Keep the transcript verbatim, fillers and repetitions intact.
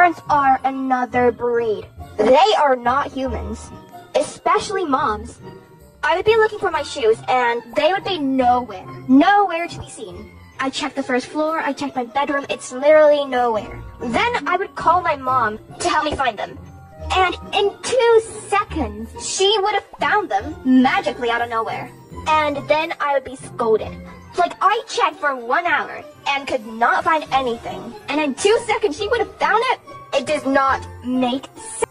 Parents are another breed. They are not humans, especially moms. I would be looking for my shoes, and they would be nowhere. Nowhere to be seen. I checked the first floor, I checked my bedroom, it's literally nowhere. Then I would call my mom to help me find them. And in two seconds, she would have found them magically out of nowhere. And then I would be scolded. Like, I checked for one hour and could not find anything. And in two seconds, she would have found it? It does not make sense.